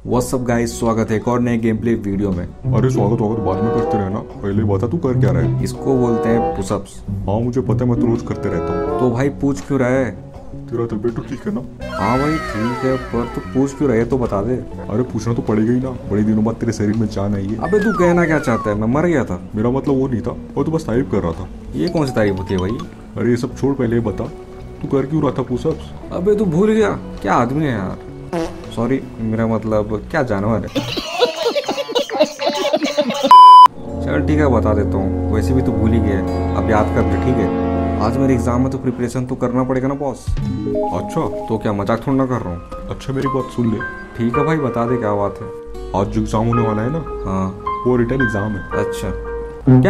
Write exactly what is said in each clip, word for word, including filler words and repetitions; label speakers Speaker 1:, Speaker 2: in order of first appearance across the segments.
Speaker 1: What's up guys, स्वागत है एक और नए गेम प्ले वीडियो में।
Speaker 2: अरे स्वागत स्वागत बाद में करते रहना, पहले बता तू कर क्या रहा है।
Speaker 1: इसको बोलते हैं पुशअप्स।
Speaker 2: हाँ मुझे पता है, मैं तो रोज करते रहता हूँ।
Speaker 1: तो भाई पूछ क्यों रहा है?
Speaker 2: तेरा तबीयत तो ठीक है ना?
Speaker 1: हाँ भाई ठीक है, पर तू पूछ क्यों रहा है तो बता दे।
Speaker 2: अरे पूछना तो पड़ेगा ही ना, बड़े दिनों बाद तेरे शरीर में जान आई है।
Speaker 1: अबे तू कहना क्या चाहता है, मैं मर गया था?
Speaker 2: मेरा मतलब वो नहीं था, वो तो बस तारीफ कर रहा था।
Speaker 1: ये कौन सी तारीफ होती है भाई?
Speaker 2: अरे ये सब छोड़, पहले ये बता तू कर क्यों रहा था पुशअप्स।
Speaker 1: अबे तू भूल गया? क्या आदमी है यार, सॉरी मेरा मतलब क्या जानवर है। चल ठीक है बता देता हूँ, वैसे भी तू भूल ही गया, अब याद कर ले ठीक है। आज मेरे एग्जाम में तो प्रिपरेशन तो करना पड़ेगा ना बॉस।
Speaker 2: अच्छा
Speaker 1: तो क्या मजाक थोड़ा ना कर रहा हूँ।
Speaker 2: अच्छा मेरी बात सुन ले।
Speaker 1: ठीक है भाई बता दे क्या बात है।
Speaker 2: आज जो एग्जाम होने वाला है ना,
Speaker 1: हाँ
Speaker 2: वो रिटर्न एग्जाम है।
Speaker 1: अच्छा क्या?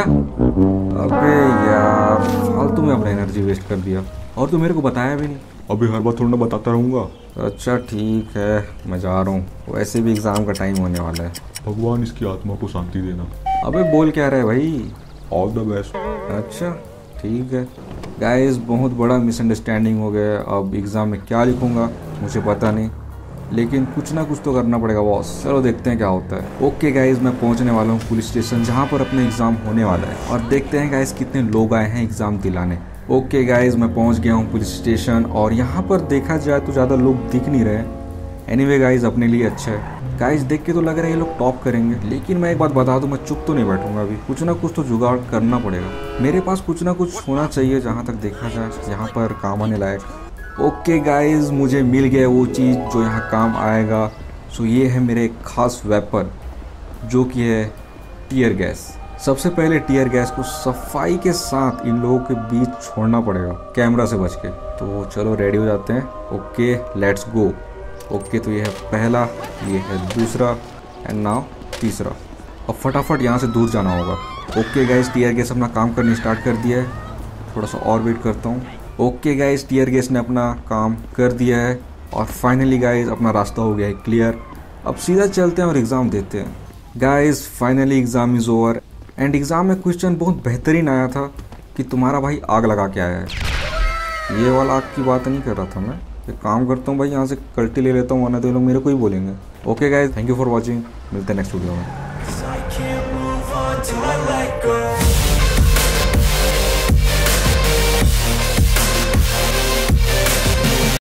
Speaker 1: अबे यार फालतू में अपना एनर्जी वेस्ट कर दिया, और तू मेरे को बताया भी नहीं।
Speaker 2: अभी हर बार थोड़ा ना बताता रहूंगा।
Speaker 1: अच्छा ठीक है मैं जा रहा हूँ, वैसे भी एग्जाम का टाइम होने वाला है।
Speaker 2: भगवान इसकी आत्मा को शांति देना।
Speaker 1: अबे बोल क्या रहा है भाई?
Speaker 2: All the best.
Speaker 1: अच्छा ठीक है गाइस, बहुत बड़ा मिसअंडरस्टैंडिंग हो गया। अब एग्ज़ाम में क्या लिखूंगा मुझे पता नहीं, लेकिन कुछ ना कुछ तो करना पड़ेगा बॉस। चलो देखते हैं क्या होता है। ओके गाइस, मैं पहुंचने वाला हूँ पुलिस स्टेशन जहाँ पर अपने एग्ज़ाम होने वाला है, और देखते हैं गाइस कितने लोग आए हैं एग्ज़ाम दिलाने। ओके गाइस, मैं पहुंच गया हूँ पुलिस स्टेशन, और यहाँ पर देखा जाए तो ज़्यादा लोग दिख नहीं रहे। एनीवे गाइस अपने लिए अच्छा है। गाइस देख के तो लग रहा है ये लोग टॉप करेंगे, लेकिन मैं एक बात बता दूं, मैं चुप तो नहीं बैठूंगा। अभी कुछ ना कुछ तो जुगाड़ करना पड़ेगा। मेरे पास कुछ ना कुछ होना चाहिए जहां तक देखा जाए, यहाँ पर काम आने लायक। ओके गाइस, मुझे मिल गया वो चीज़ जो यहाँ काम आएगा। सो ये है मेरे एक खास वेपन, जो कि है टीयर गैस। सबसे पहले टीयर गैस को सफाई के साथ इन लोगों के बीच छोड़ना पड़ेगा, कैमरा से बच के। तो चलो रेडी हो जाते हैं। Okay let's go. ओके तो ये है पहला, ये है दूसरा, एंड नाउ तीसरा। अब फटाफट यहाँ से दूर जाना होगा। ओके गाइस, टीयर गैस अपना काम करने स्टार्ट कर दिया है। थोड़ा सा और वेट करता हूँ। ओके गाइस, टीयर गैस ने अपना काम कर दिया है, और फाइनली गाइस अपना रास्ता हो गया है क्लियर। अब सीधा चलते हैं और एग्ज़ाम देते हैं। Guys finally exam is over, and exam में क्वेश्चन बहुत बेहतरीन आया था कि तुम्हारा भाई आग लगा के आया है। ये वाला आग की बात नहीं कर रहा था मैं। एक काम करता हूँ भाई, यहाँ से कल्टी ले लेता हूँ, वरना तो लोग मेरे को ही बोलेंगे। Okay guys, thank you for watching, मिलते हैं नेक्स्ट वीडियो में।